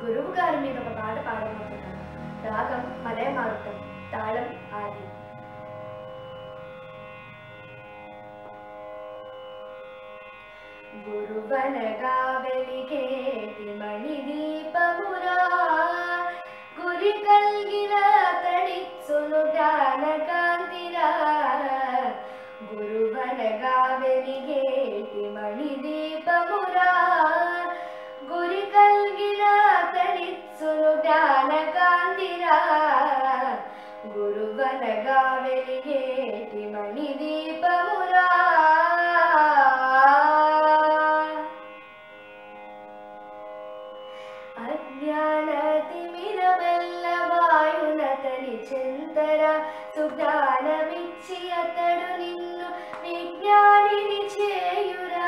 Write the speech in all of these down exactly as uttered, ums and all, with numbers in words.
గురువు గారి మీద ఒక పాట పాడబోతున్నాను. రాగం మలయ మారుతం, తాళం ఆది. గురువనగా వెలిగేటి మణిదీపమురా, గురి కల్గిన తడిచ్చును జ్ఞానకాంతిరా. గురువనగా వెలిగేటి మణిదీపమురా, గురి కల్గిన తడిచ్చును జ్ఞానకాంతిరా. గురువనగా వెలిగేటి మణిదీపమురా. అజ్ఞానతిమిరమెల్ల వాయునతని చెంతర, సుజ్ఞానమిచ్చి అతడు నిన్ను విజ్ఞానిని చేయురా.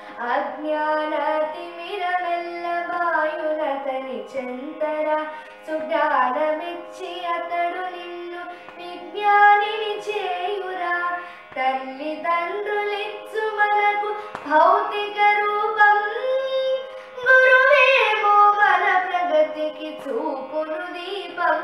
అజ్ఞానతిమిరమెల్ల వాయునతని చెంతర, సుజ్ఞానమిచ్చి అతడు నిన్ను విజ్ఞానిని చేయురా. తల్లిదండ్రులిచ్చు మనకు భౌతిక రూపం, గురువేమో మన ప్రగతికి చూపును దీపం.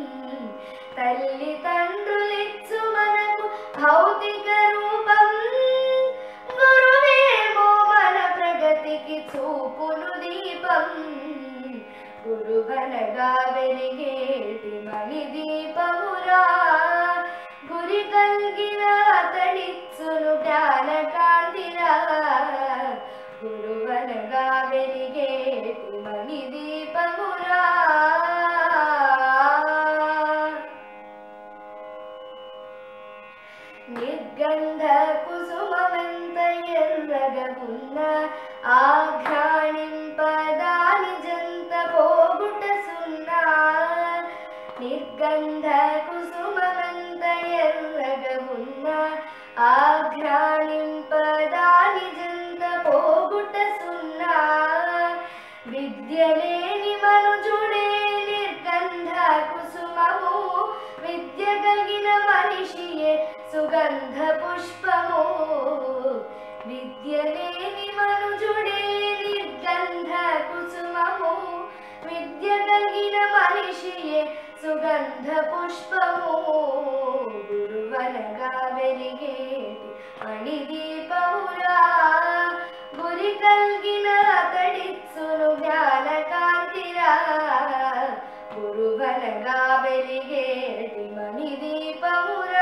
తల్లిదండ్రులిచ్చు మనకు భౌతిక రూపం, గురువేమో మన ప్రగతికి చూపును దీపం. గురువనగా వెలిగేటి మణిదీపమురా, గురి కల్గిన తడిచ్చును జ్ఞానకాంతిరా. గురువనగా వెలిగేటి మణిదీపమురా. నిర్గంధ కుసుమమెంత ఎర్రగ ఉన్న, ఆఘ్రాణింపదాని జంత పోగుట సున్నా. నిర్గంధ కుసుమమెంత ఎర్రగ ఉన్న, ఆఘ్రాణింపదాని జంత పోగుట సున్నా. విద్యలేని మనుజుడే నిర్గంధ కుసుమము, విద్య కలిగిన మనిషియే సుగంధ పుష్పము. విద్యలేని మనుజుడే నిర్గంధ కుసుమము, విద్య కలిగిన మనిషియే సుగంధ పుష్పము. గురువనగా వెలిగేటి మణిదీపమురా, గురి కల్గిన తడిచ్చును జ్ఞానకాంతిరా. గురువనగా వెలిగేటి మణిదీపమురా.